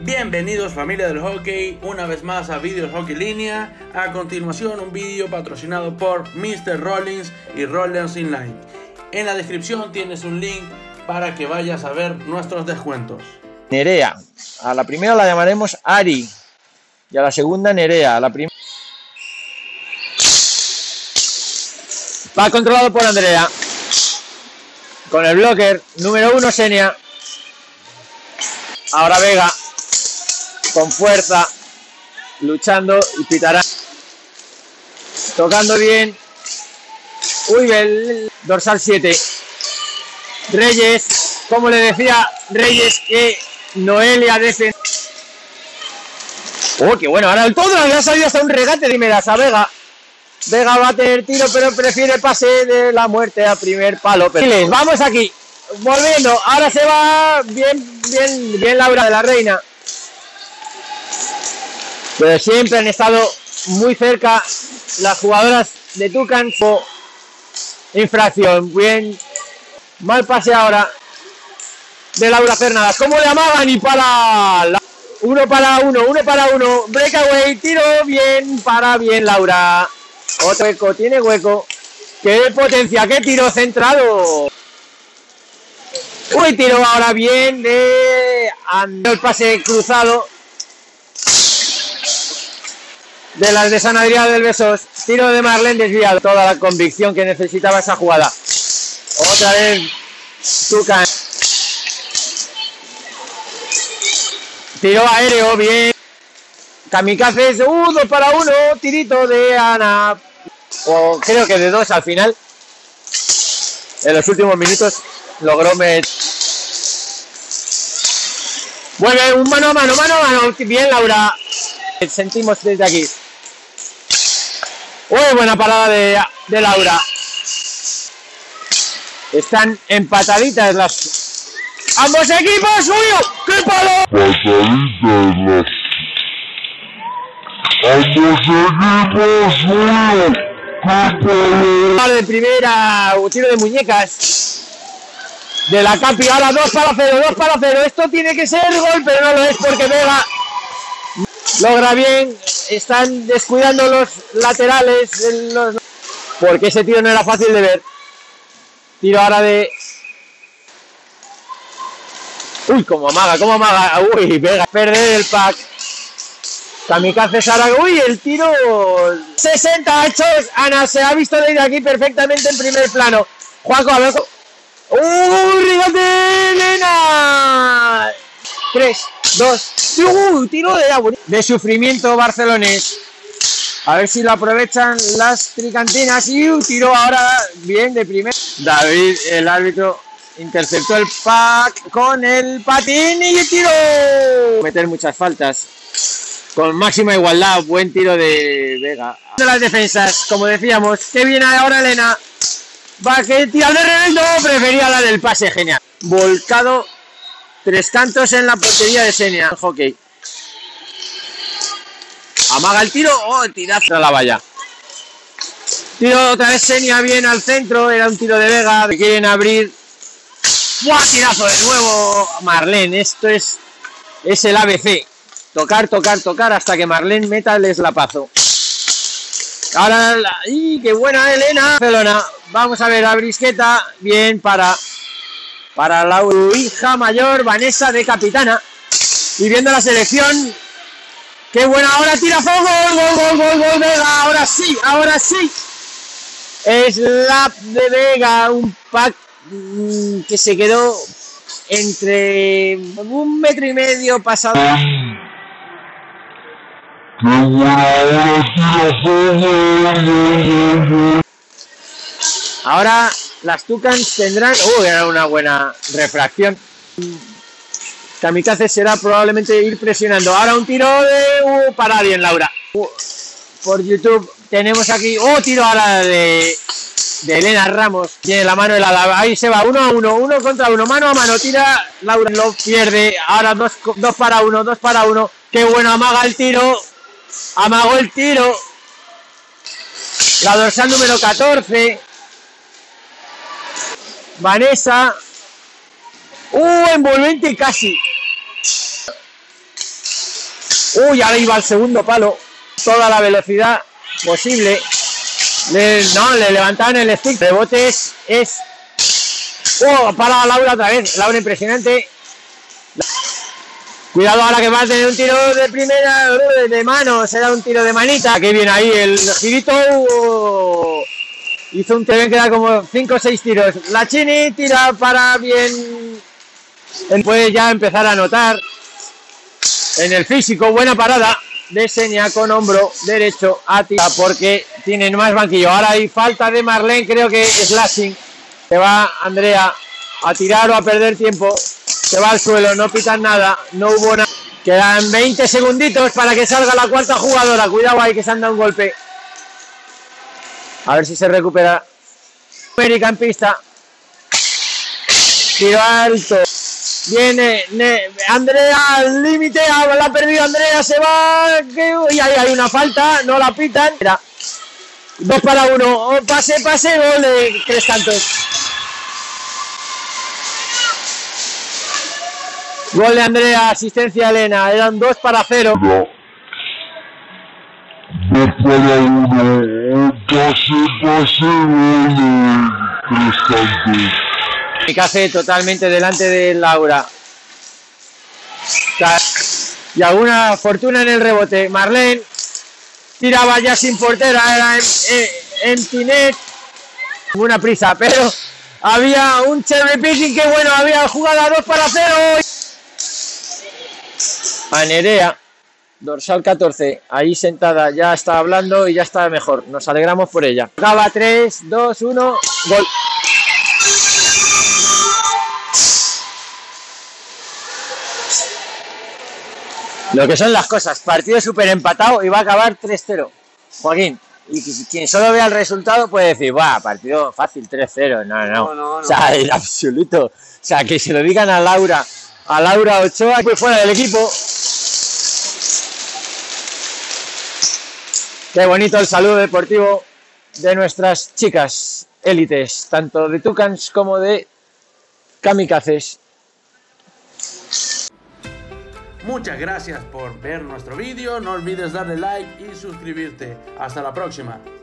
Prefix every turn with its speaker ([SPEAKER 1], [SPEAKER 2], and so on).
[SPEAKER 1] Bienvenidos familia del hockey, una vez más a Vídeos Hockey Línea. A continuación un vídeo patrocinado por Mr. Rollins y Rollins Inline. En la descripción tienes un link para que vayas a ver nuestros descuentos.
[SPEAKER 2] Nerea, a la primera la llamaremos Ari y a la segunda Nerea. Va controlado por Andrea. Con el blocker número 1 Xenia. Ahora Vega. Con fuerza. Luchando y pitará. Tocando bien. Uy, el dorsal 7. Reyes. Como le decía Reyes que Noelia defiende. Oh, qué bueno. Ahora el todo le ha salido hasta un regate. Dime, das a Vega. Vega va a tener tiro, pero prefiere pase de la muerte a primer palo. Pero vamos aquí, volviendo. Ahora se va bien Laura de la Reina. Pero siempre han estado muy cerca las jugadoras de Tucán. Infracción, bien. Mal pase ahora de Laura Cernadas. ¿Cómo le amaban? Y para uno para uno. Breakaway, tiro bien Laura. Otro hueco, tiene hueco. ¡Qué potencia! ¡Qué tiro centrado! Uy, tiro ahora bien de el pase cruzado de las de San Adrián del Besós. Tiro de Marlene desviado. Toda la convicción que necesitaba esa jugada. Otra vez Tucán. Tiro aéreo, bien. Kamikazes, 2 para 1, tirito de Ana. O creo que de 2 al final. En los últimos minutos logró meter. Vuelve un mano a mano. Bien, Laura. Sentimos desde aquí. Uy, buena parada de Laura. Están empataditas ambos equipos. ¡Uy! ¡Qué palo!
[SPEAKER 3] Empataditas ambos equipos.
[SPEAKER 2] De primera, tiro de muñecas de la Capi. Ahora 2 para 0. Esto tiene que ser gol, pero no lo es porque Vega logra bien. Están descuidando los laterales porque ese tiro no era fácil de ver. Tiro ahora de... Uy, como amaga. Uy, Vega perder el pack. Kamikazes ahora. Uy, el tiro 68. Ana se ha visto desde aquí perfectamente en primer plano. Juanjo, a ver. ¡Uy, rigate, Elena! 3, 2. Tiro de sufrimiento barcelonés. A ver si lo aprovechan las tricantinas. Y un tiro ahora bien de primer. David, el árbitro, interceptó el pack con el patín y el tiro. Meter muchas faltas. Con máxima igualdad, buen tiro de Vega. De las defensas, como decíamos, que viene ahora Elena. Va que tira de revés, no, prefería la del pase, genial. Volcado, 3 cantos en la portería de Xenia. Hockey. Amaga el tiro, tirazo a la valla. Tiro otra vez Xenia bien al centro, era un tiro de Vega. Que quieren abrir. ¡Buah! Tirazo de nuevo, Marlene. Esto es el ABC. Tocar hasta que Marlene meta el eslapazo. Ahora, qué buena Elena. Barcelona. Vamos a ver a Brisqueta. Bien para la hija mayor, Vanessa de capitana. Y viendo la selección. Qué buena, ahora tirazo. Gol, Vega. Ahora sí. Es la de Vega. Un pack que se quedó entre 1,5 metros pasado. Ahora las Tucans tendrán... era una buena refracción. Kamikazes será probablemente ir presionando. Ahora un tiro de... para bien, Laura. Por YouTube tenemos aquí... tiro ahora de Elena Ramos. Tiene la mano helada. Ahí se va, 1 a 1, 1 contra 1. Mano a mano, tira Laura. Lo pierde. Ahora 2 para 1. Qué bueno, amaga el tiro. Amagó el tiro. La dorsal número 14. Vanessa. Envolvente casi. Uy, ahora iba al segundo palo. Toda la velocidad posible. Le levantaron el stick. Rebotes es... ¡Oh! Para Laura otra vez. Laura impresionante. Cuidado ahora que va a tener un tiro de primera de mano. Será un tiro de manita. Que viene ahí el girito. Hizo un tiro que da como 5 o 6 tiros. La Chini tira para bien. Puede ya empezar a anotar. En el físico, buena parada de Senia con hombro derecho a tirar porque tienen más banquillo. Ahora hay falta de Marlene, creo que slashing. Se va Andrea a tirar o a perder tiempo. Se va al suelo, no pitan nada, no hubo nada. Quedan 20 segunditos para que salga la cuarta jugadora. Cuidado ahí que se han dado un golpe. A ver si se recupera. América en pista. Tiro alto. Viene Andrea al límite, la ha perdido Andrea, se va, y ahí hay una falta, no la pitan. 2 para 1, pase, gol de Tres Cantos. Gol de Andrea, asistencia de Elena, eran 2 para 0.
[SPEAKER 3] 2 para 1, pase, gol de Tres Cantos.
[SPEAKER 2] Café totalmente delante de Laura. Y alguna fortuna en el rebote. Marlene tiraba ya sin portera, era en Tinet. Una prisa, pero había un cherry picking que bueno, había jugada 2 para 0. A Nerea, dorsal 14, ahí sentada, ya está hablando y ya está mejor. Nos alegramos por ella. Acaba 3, 2, 1, gol. Lo que son las cosas, partido súper empatado y va a acabar 3-0. Joaquín, y quien solo vea el resultado puede decir, ¡buah, partido fácil, 3-0! No. O sea, en absoluto. O sea, que se lo digan a Laura Ochoa, que fue fuera del equipo. Qué bonito el saludo deportivo de nuestras chicas élites, tanto de Tucans como de Kamikazes.
[SPEAKER 1] Muchas gracias por ver nuestro vídeo, no olvides darle like y suscribirte. Hasta la próxima.